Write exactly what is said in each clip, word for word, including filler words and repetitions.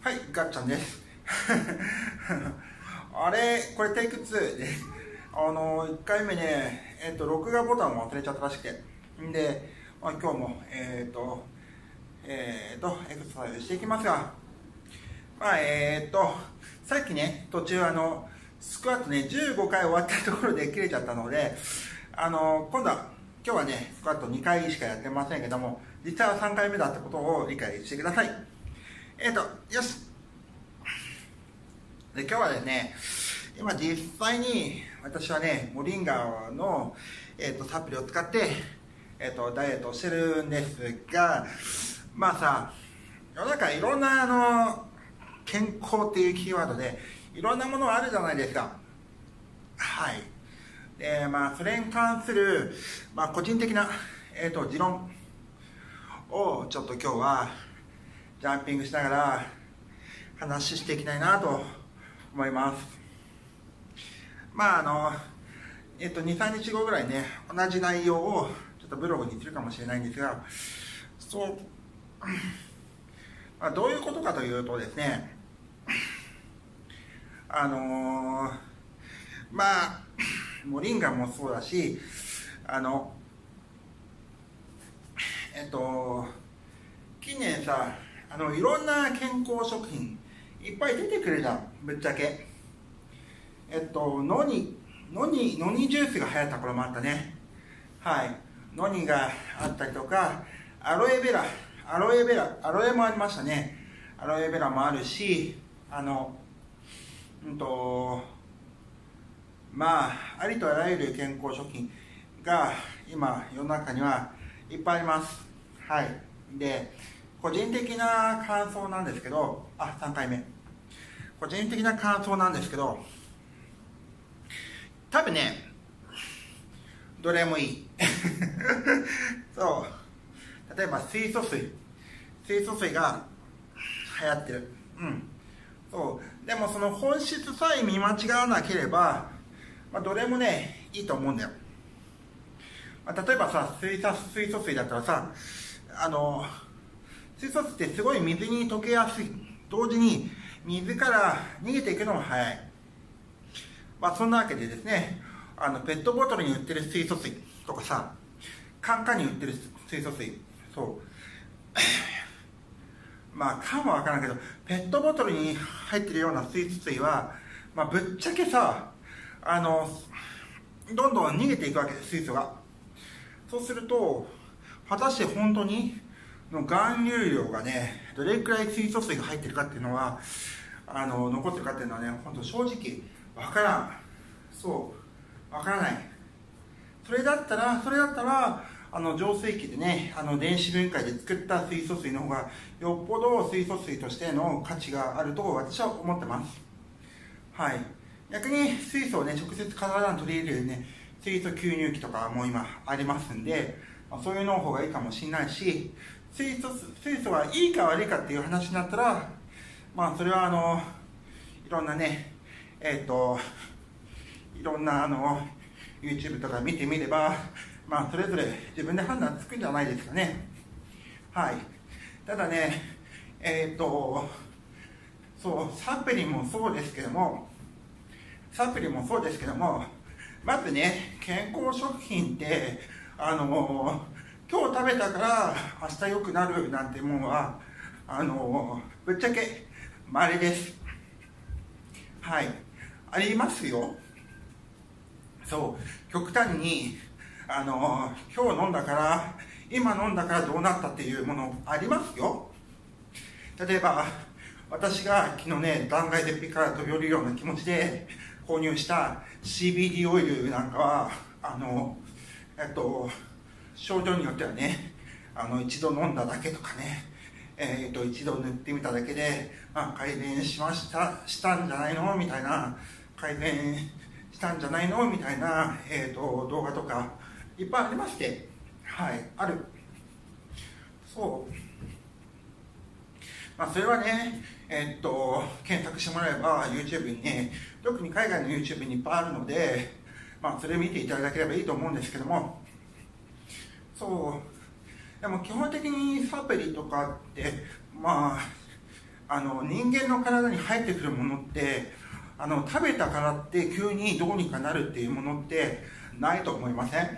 はい、ガッチャンです。あれ、これテイクツーで、あの、いっかいめね、えっと、録画ボタンを忘れちゃったらしくて、んで、まあ、今日も、えっと、えっと、エクササイズしていきますが、まあ、えっと、さっきね、途中、あの、スクワットね、じゅうごかい終わったところで切れちゃったので、あの、今度は、今日はね、スクワットにかいしかやってませんけども、実はさんかいめだってことを理解してください。えっと、よし。で、今日はですね、今実際に私はね、モリンガの、えっと、サプリを使って、えっと、ダイエットをしてるんですが、まあさ、世の中いろんなあの、健康っていうキーワードで、いろんなものがあるじゃないですか。はい。で、まあ、それに関する、まあ、個人的な、えっと、持論をちょっと今日は、ジャンピングしながら話していきたいなと思います。まああの、えっと、に、さんにちごぐらいね、同じ内容をちょっとブログにするかもしれないんですが、そう、まあ、どういうことかというとですね、あのー、まあ、モリンガもそうだし、あの、えっと、近年さ、あのいろんな健康食品いっぱい出てくるじゃん、ぶっちゃけ。えっとノニノニノニジュースが流行った頃もあったね。はい、ノニがあったりとか、アロエベラアロエベラアロエもありましたね。アロエベラもあるし、あのうんとまあありとあらゆる健康食品が今世の中にはいっぱいあります。はい。で、個人的な感想なんですけど、あ、さんかいめ。個人的な感想なんですけど、多分ね、どれもいい。そう。例えば水素水。水素水が流行ってる。うん。そう。でもその本質さえ見間違わなければ、まあ、どれもね、いいと思うんだよ。まあ、例えばさ、水素水素水だったらさ、あの、水素水ってすごい水に溶けやすい。同時に水から逃げていくのも早い。まあそんなわけでですね、あのペットボトルに売ってる水素水とかさ、カンカンに売ってる水素水、そう。まあ缶はわからんけど、ペットボトルに入ってるような水素水は、まあぶっちゃけさ、あの、どんどん逃げていくわけです、水素が。そうすると、果たして本当にの含有量がね、どれくらい水素水が入ってるかっていうのは、あの残ってるかっていうのはね、本当正直わからん。そうわからない。それだったらそれだったらあの浄水器でね、あの電子分解で作った水素水の方がよっぽど水素水としての価値があると私は思ってます。はい。逆に水素をね直接体に取り入れるね水素吸入器とかも今ありますんで、そういうの方がいいかもしれないし、水素水素がいいか悪いかっていう話になったら、まあそれはあのいろんなね、えっといろんなあの YouTube とか見てみれば、まあそれぞれ自分で判断つくんじゃないですかね。はい。ただね、えっとそうサプリもそうですけども、サプリもそうですけども、まずね健康食品ってあの今日食べたから明日良くなるなんてものはあのぶっちゃけ稀です。はい、ありますよ。そう極端にあの今日飲んだから今飲んだからどうなったっていうものありますよ。例えば私が昨日ね断崖絶壁から飛び降りるような気持ちで購入した シービーディー オイルなんかはあのえっと症状によってはね、あの一度飲んだだけとかね、えー、と一度塗ってみただけで、まあ、改善しましたしたんじゃないのみたいな、改善したんじゃないのみたいな、えー、と動画とかいっぱいありまして、はい、ある。そう、まあ、それはね、えー、と検索してもらえば YouTube にね、特に海外の YouTube にいっぱいあるので、まあ、それを見ていただければいいと思うんですけども、そうでも基本的にサプリとかってまああの人間の体に入ってくるものって、あの食べたからって急にどうにかなるっていうものってないと思いません？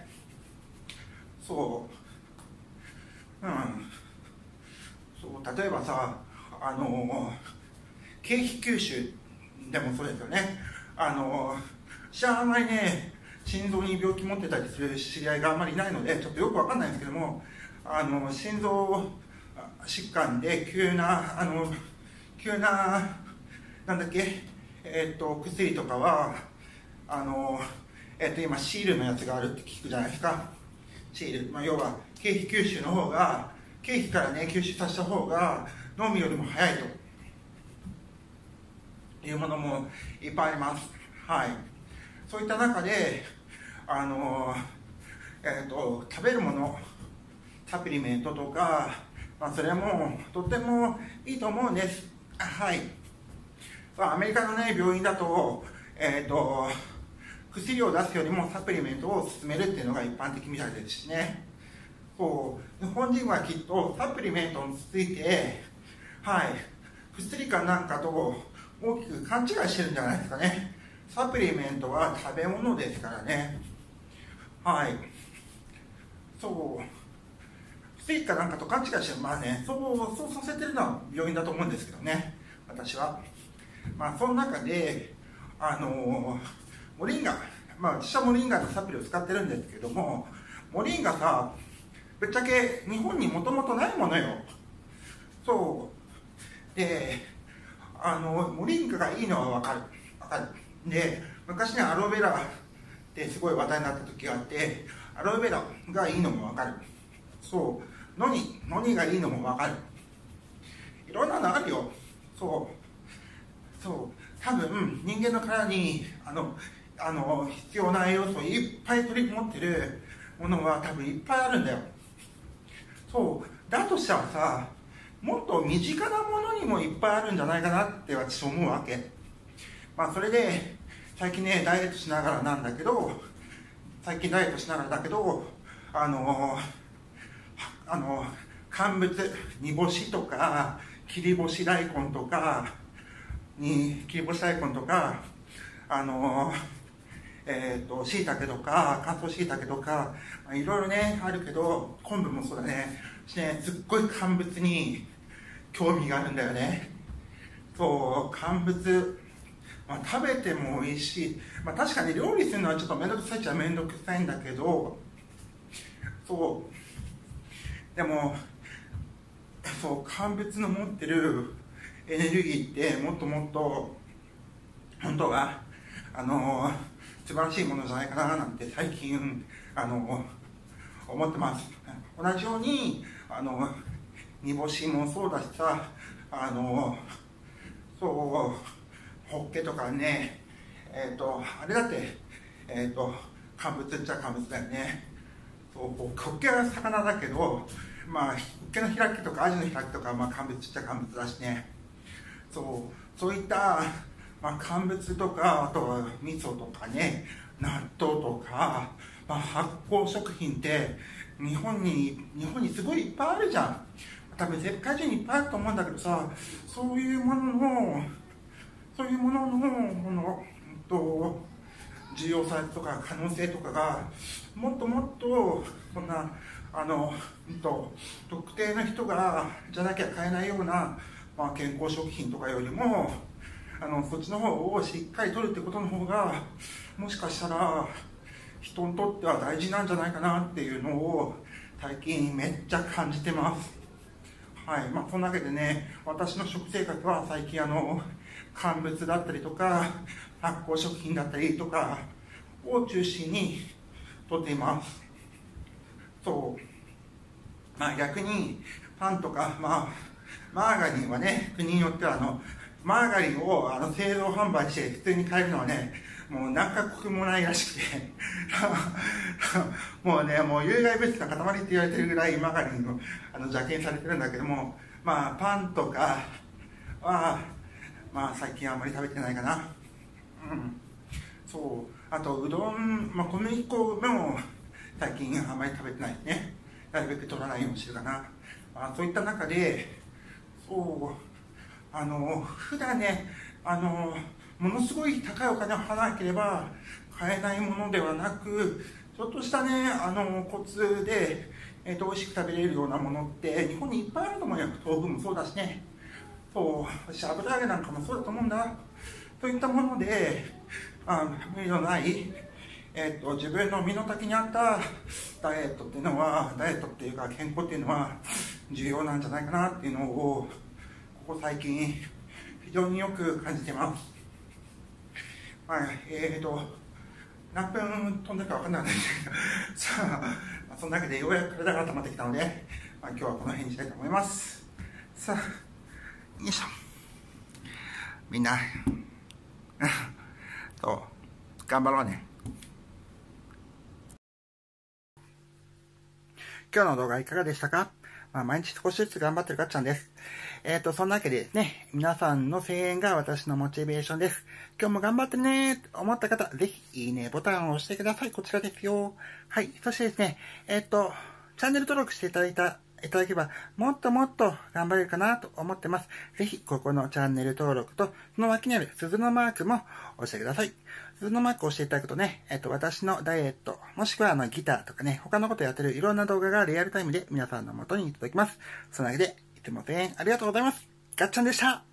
そううんそう例えばさ、あの経費吸収でもそうですよね。あの私はあんまりね、心臓に病気持ってたりする知り合いがあんまりいないのでちょっとよくわかんないんですけども、あの心臓疾患で急なあの急ななんだっけ、えー、と薬とかはあの、えー、と今シールのやつがあるって聞くじゃないですか。シール、まあ、要は経費吸収の方が、経費からね吸収させた方が飲むよりも早いというものもいっぱいあります。はい、そういった中であの、えー、と食べるもの、サプリメントとか、まあ、それもとてもいいと思うんです。はい、アメリカの、ね、病院だと、えー、と薬を出すよりもサプリメントを勧めるっていうのが一般的みたいですしね。そう日本人はきっとサプリメントについて、はい、薬かなんかと大きく勘違いしてるんじゃないですかね。サプリメントは食べ物ですからね。はい、そう薬かなんかと勘違いしてる、まあね、そうそうさせてるのは病院だと思うんですけどね、私は。まあその中であのモリンガ、まあ私はモリンガのサプリを使ってるんですけども、モリンガさ、ぶっちゃけ日本にもともとないものよ。そうで、あのモリンガがいいのは分かる分かるで、昔ねアロエベラってすごい話題になった時があって、アロエベラがいいのも分かる。そうノニノニがいいのも分かる。いろんなのあるよ。そうそう多分人間の体にあのあの必要な栄養素をいっぱい取り持ってるものは多分いっぱいあるんだよ。そうだとしたらさ、もっと身近なものにもいっぱいあるんじゃないかなって私思うわけ。まあそれで最近ねダイエットしながらなんだけど最近ダイエットしながらだけどあのあの乾物、煮干しとか切り干し大根とかに切り干し大根とかあのえーとしいたけとか乾燥しいたけとか、まあ、いろいろねあるけど、昆布もそうだね。ね、すっごい乾物に興味があるんだよね。そう乾物、まあ、食べても美味しい、まあ、確かに料理するのはちょっと面倒くさいっちゃ面倒くさいんだけど、そうでもそう乾物の持ってるエネルギーってもっともっと本当はあの素晴らしいものじゃないかななんて最近あの思ってます。同じようにあの煮干しもそうだしさ、あのそうホッケとかね、えっ、ー、とあれだってえっ、ー、と乾物っちゃ乾物だよね。そうホッケは魚だけど、まあホッケの開きとかアジの開きとか、まあ、乾物っちゃ乾物だしね。そうそういったまあ、乾物とか、あとは味噌とかね、納豆とか、まあ、発酵食品って日本に日本にすごいいっぱいあるじゃん。多分世界中にいっぱいあると思うんだけどさ、そういうもののそういうもののこの、うんと、重要さとか可能性とかがもっともっとそんなあの、うんと、特定の人がじゃなきゃ買えないような、まあ、健康食品とかよりもあのそっちの方をしっかり取るってことの方がもしかしたら人にとっては大事なんじゃないかなっていうのを最近めっちゃ感じてます。はい、まあそんなわけでね、私の食生活は最近あの乾物だったりとか発酵食品だったりとかを中心にとっています。そうまあ逆にパンとか、まあ、マーガリンはね国によってはあのマーガリンをあの製造販売して普通に買えるのはねもう何カ国もないらしくてもうねもう有害物質の塊って言われてるぐらいマーガリンのあの邪険されてるんだけども、まあパンとかはまあ最近あんまり食べてないかな。うんそうあとうどん、まあ、小麦粉も最近あんまり食べてないね。なるべく取らないようにしてるかな。まあ、そういった中でそうあの普段ねあのものすごい高いお金を払わなければ買えないものではなく、ちょっとしたねあのコツで、えー、と美味しく食べれるようなものって日本にいっぱいあると思うよ。豆腐もそうだしね、そう私油揚げなんかもそうだと思うんだ。といったものであ無理のない、えー、と自分の身の丈に合ったダイエットっていうのはダイエットっていうか健康っていうのは重要なんじゃないかなっていうのをここ最近非常によく感じてます。まあ、えーと何分飛んでるか分かんないんですけどさあその中でようやく体が温まってきたので、まあ、今日はこの辺にしたいと思います。さあよいしょ、みんなそう頑張ろうね。今日の動画いかがでしたか？まあ、毎日少しずつ頑張ってるかっちゃんです。えっと、そんなわけでですね、皆さんの声援が私のモチベーションです。今日も頑張ってねーと思った方、ぜひいいねボタンを押してください。こちらですよ。はい。そしてですね、えっと、チャンネル登録していただいた、いただければ、もっともっと頑張れるかなと思ってます。ぜひ、ここのチャンネル登録と、その脇にある鈴のマークも押してください。鈴のマークを押していただくとね、えっと、私のダイエット、もしくはあのギターとかね、他のことやってるいろんな動画がリアルタイムで皆さんの元に届きます。そのわけで、いつも声援ありがとうございます。ガッチャンでした。